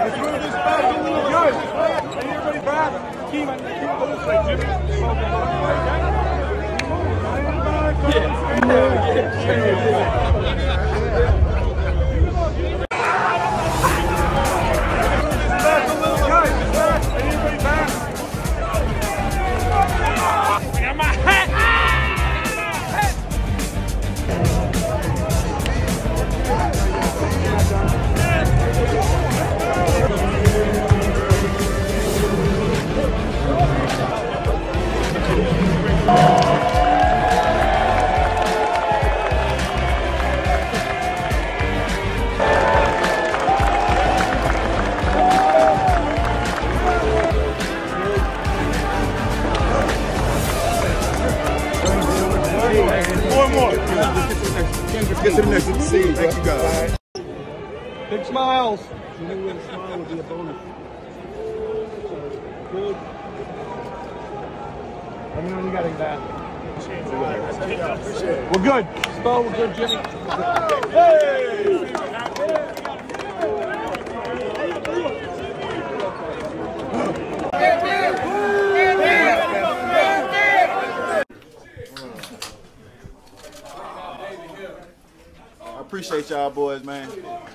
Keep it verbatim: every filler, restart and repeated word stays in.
Let's move this back a little good. Hey, everybody back. Team, I need to keep it this way, Jimmy. Let's get to the next scene. Thank you guys. Big smiles. You knew when a smile would be a bonus. Good. Let me know when you got any bad. Appreciate it. We're good. Spell, we're good, Jimmy. Hey! I appreciate y'all boys, man.